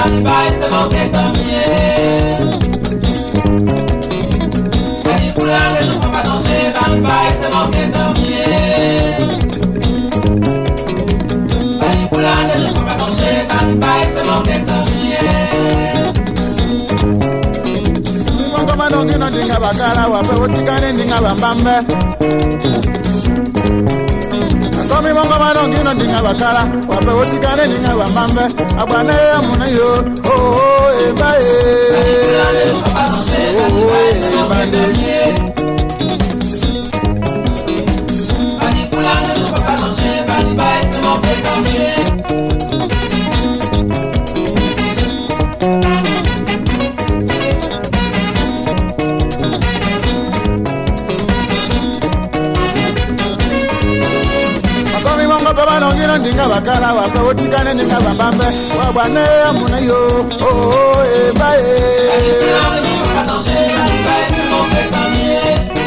bye, c'est mon kétamie. Manipulane, nous pas danger, bye bye, c'est mon kétamie. Manipulane, nous pas danger, bye bye, c'est mon kétamie. Mungu manongi no dinga bakala, wape utikane dinga bambambe. Komi mongo manongi no dinga bakala, wape utikane dinga bambambe. Abane ya muna yo, oh ebae. Manipulane, nous pas danger, bye bye, c'est mon kétamie. Manipulane, nous pas danger, bye bye, c'est mon kétamie. Baba nongina ndinga bakala wape utikane ndinga bambambe wabane amuna yo oh ebae Manipulane nous pas danger bye bye c'est mon kétamie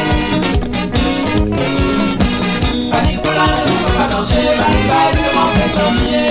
Manipulane nous pas danger bye bye c'est mon kétamie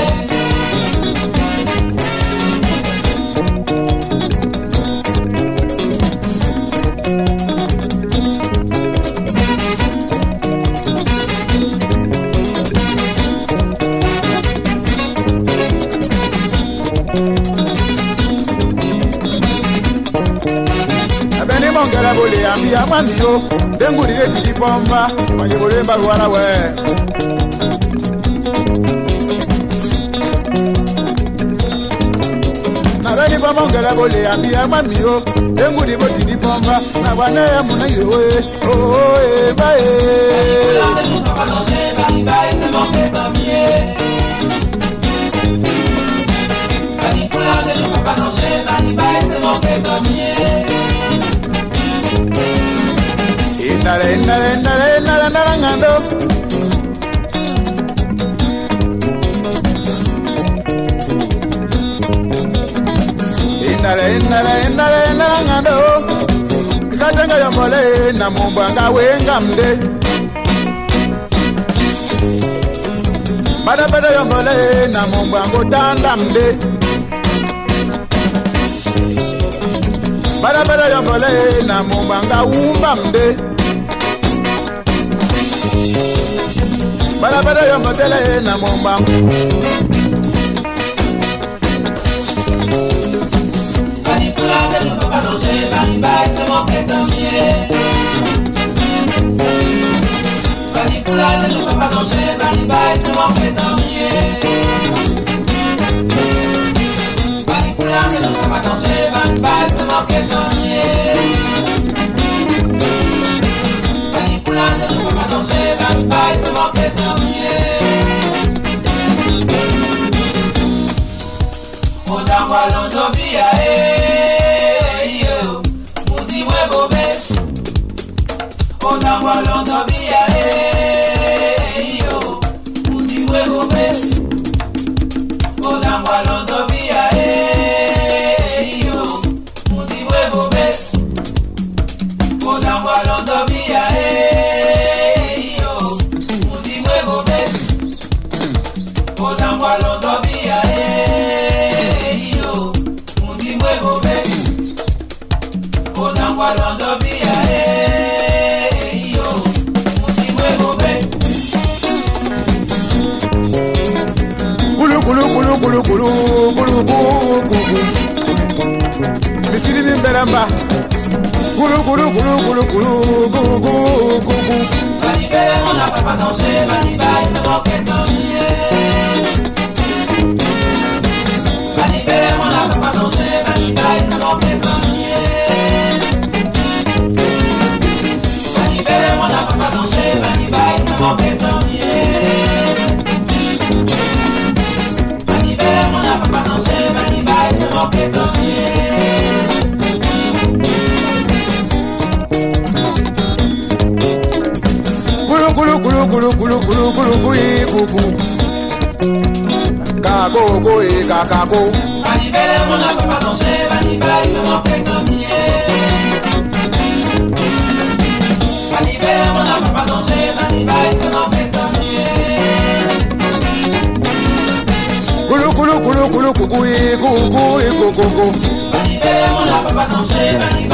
Mongela bole ambi amamiyo denguri reti dipomba manje bole mbaruara we na beni ba mongela bole ambi amamiyo denguri boti dipomba na bane amuna yo oh bae Manipulane nous pas danger bye bye c'est mon kétamie Manipulane nous pas danger bye bye c'est mon kétamie Nare ngando Nare ngando Katenga yomole na mumbanga wenga mde Bada bada yomole na mumbango tanda mde Bada bada yomole na mumbanga umba mde Bada bada yomotele na mumba Manipulane nous pas danger bye bye c'est mon kétamie Manipulane nous pas danger bye bye c'est mon kétamie Manipulane nous pas danger bye bye c'est mon kétamie Manipulane nous pas danger bye bye c'est mon kétamie Odangwa londo via yo Muzi webobe Odangwa londo via yo Muzi webobe Odangwa londo via yo Muzi webobe Odangwa londo via yo Muzi webobe Odangwa londo via Odangwa londo bia yo muti webobe Gulu gulu gulu gulu gulu gulu gulu Misiri ni mbelamba Gulu gulu gulu gulu gulu gulu gulu Manibele mon a pas danger Manibale c'est mon kétamie Manibele mon a pas danger Manibale c'est mon kétamie Manibele mon a pas danger Manibale c'est mon kétamie Manibele mon a pas danger Manibale c'est mon kétamie Gulu gulu gulu gulu gulu gulu gulu gulu Kago go e kakago Manibele mon a pas danger Manibale c'est mon kétamie Manibele mon a pas danger Manibale c'est mon kétamie Gulu gulu gulu gulu gulu coucou, coucou, coucou. Libérez mon papa danger,